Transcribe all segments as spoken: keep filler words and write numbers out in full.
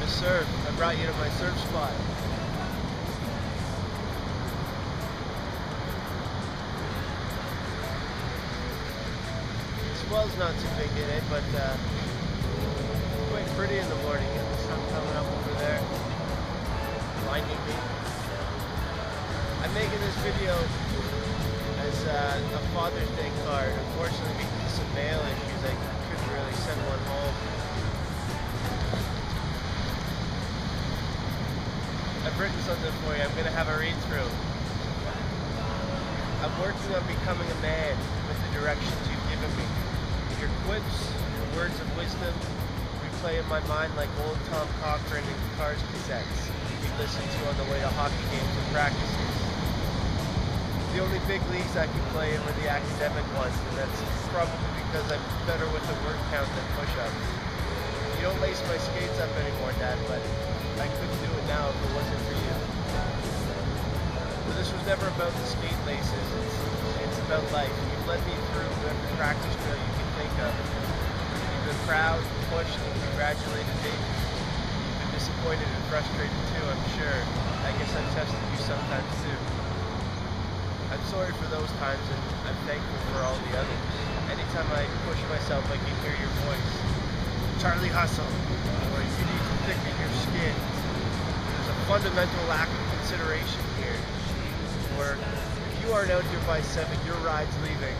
to surf. I brought you to my surf spot. The swell's not too big in it, but uh, quite pretty in the morning. And the sun coming up over there, blinding me. I'm making this video as uh, a Father's Day card. Unfortunately, because of some mail issues, I couldn't really send one home. I've written something for you. I'm going to have a read through. I'm working on becoming a man with the directions you've given me. Your quips, your words of wisdom, replay in my mind like old Tom Cochrane and Cars cassettes we listened to on the way to hockey games and practices. The only big leagues I can play in were the academic ones, and that's probably because I'm better with the word count than push-ups. You don't lace my skates up anymore, Dad, but I couldn't do it now if it wasn't for you. But this was never about the skate laces, it's, it's about life. You've led me through every practice drill you can think of. You've been proud, pushed, and congratulated me. You've been disappointed and frustrated too, I'm sure. I guess I've tested you sometimes too. I'm sorry for those times, and I'm thankful for all the others. Anytime I push myself, I can hear your voice. Charlie hustle, or you need to thicken your skin. There's a fundamental lack of consideration here. Or if you aren't out here by seven, your ride's leaving.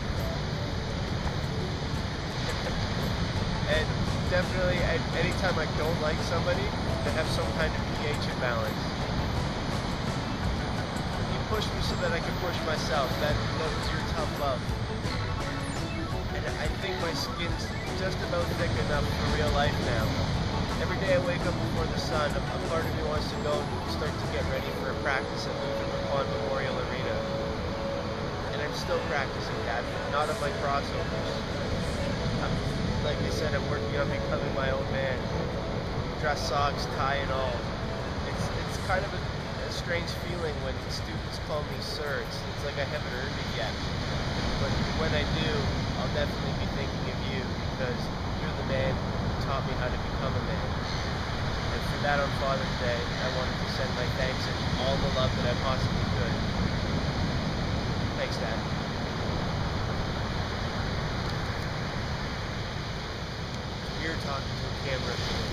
And definitely, anytime I don't like somebody, they have some kind of pH imbalance. Push me so that I can push myself. That, that was your tough love. And I think my skin's just about thick enough for real life now. Every day I wake up before the sun, a, a part of me wants to go and start to get ready for a practice at Luther Memorial Arena. And I'm still practicing that, but not on my crossovers. I'm, like I said, I'm working on becoming my own man. Dress socks, tie and all. It's, it's kind of a A strange feeling when students call me sir. It's, it's like I haven't earned it yet. But when I do, I'll definitely be thinking of you, because you're the man who taught me how to become a man. And for that on Father's Day, I wanted to send my thanks and all the love that I possibly could. Thanks, Dad. You're talking to a camera.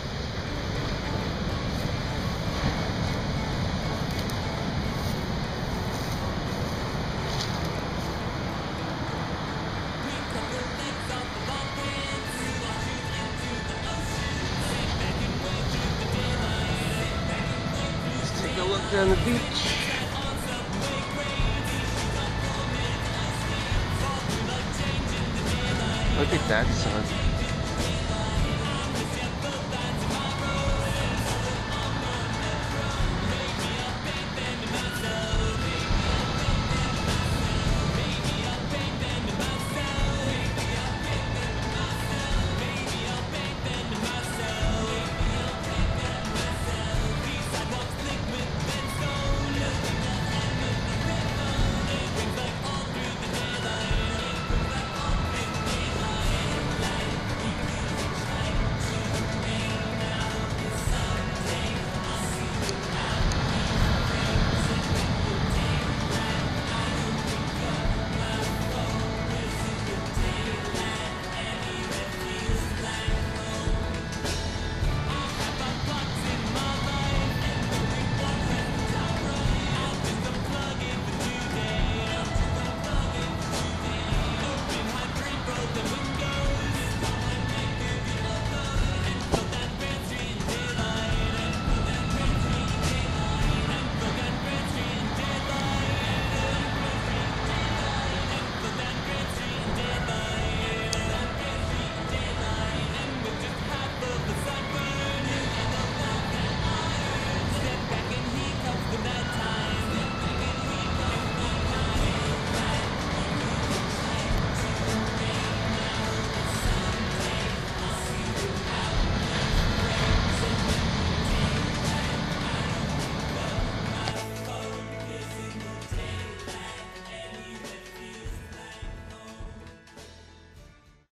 Take a look down the beach. Look at that sun.